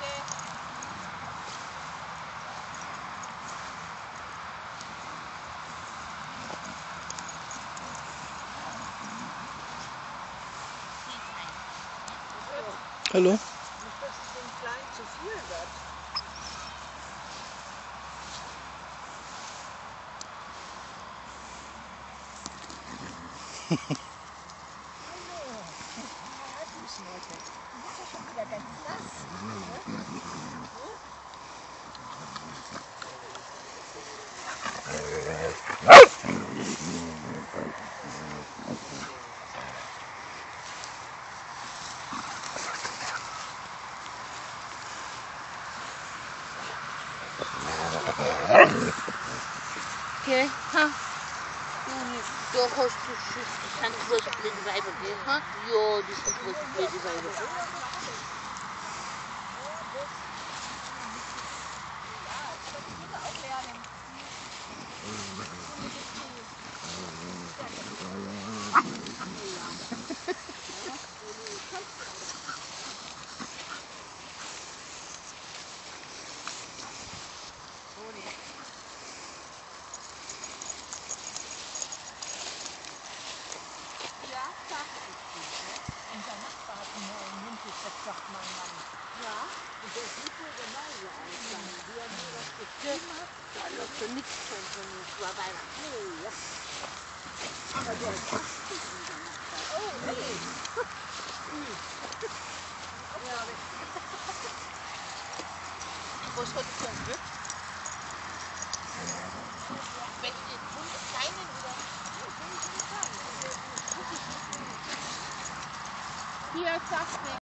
Hallo? Nicht, dass es dem Kleinen zu viel wird. Hallo. Ja, du Schneute. Du bist ja schon wieder ganz nass. Okay, ha. Doch hast du sind bloß blöde Weiber, gell? Ha? Ja, die sind bloß blöde Weiber. Unser Nachbar hat einen neuen Mundgesetz, sagt mein Mann. Ja, und der sieht wohl genauso aus. Wie er mir das geschrieben hat. Da läuft doch nichts von uns vorbei. Nee, ja. Aber der ist 80, unser Nachbar. Oh, nee. Ja, Was hat der für ein Glück? Welche Hunde, kleinen oder? Hier, sag's mir.